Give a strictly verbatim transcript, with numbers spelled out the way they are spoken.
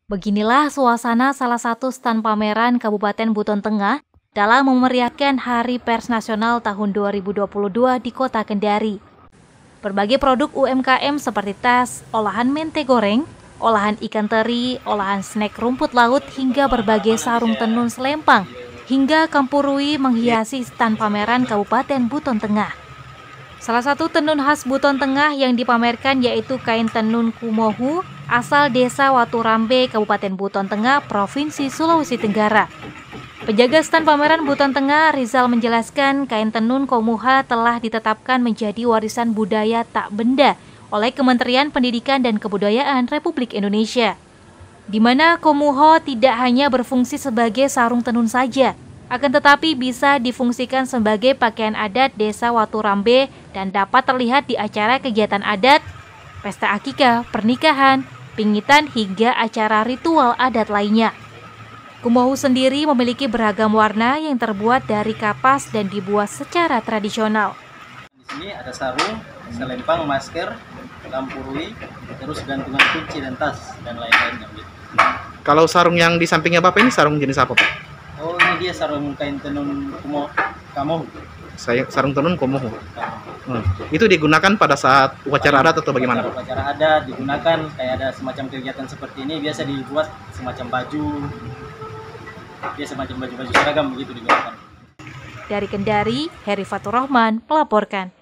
Beginilah suasana salah satu stan pameran Kabupaten Buton Tengah dalam memeriahkan Hari Pers Nasional tahun dua ribu dua puluh dua di Kota Kendari. Berbagai produk U M K M seperti tas, olahan mente goreng, olahan ikan teri, olahan snack rumput laut, hingga berbagai sarung tenun selempang, hingga kampurui menghiasi stan pameran Kabupaten Buton Tengah. Salah satu tenun khas Buton Tengah yang dipamerkan yaitu kain tenun Kumohu asal Desa Waturambe, Kabupaten Buton Tengah, Provinsi Sulawesi Tenggara. Penjaga stan pameran Buton Tengah, Rizal, menjelaskan kain tenun Komuha telah ditetapkan menjadi warisan budaya tak benda oleh Kementerian Pendidikan dan Kebudayaan Republik Indonesia, di mana Komuho tidak hanya berfungsi sebagai sarung tenun saja, akan tetapi bisa difungsikan sebagai pakaian adat Desa Waturambe dan dapat terlihat di acara kegiatan adat, pesta akikah, pernikahan, pingitan, hingga acara ritual adat lainnya. Kumohu sendiri memiliki beragam warna yang terbuat dari kapas dan dibuat secara tradisional. Di sini ada sarung, selempang, masker, kampurui, terus gantungan kunci dan tas dan lain-lainnya. Kalau sarung yang di sampingnya Bapak ini sarung jenis apa, Pak? Oh, ini dia sarung kain tenun kumo, kamoh. Saya sarung tenun Komohu. Hmm. Itu digunakan pada saat upacara adat atau bagaimana, Pak? Upacara adat digunakan, kayak ada semacam kegiatan seperti ini biasa dibuat semacam baju, dia semacam baju-baju seragam begitu digunakan. Dari Kendari, Heri Fatur Rahman melaporkan.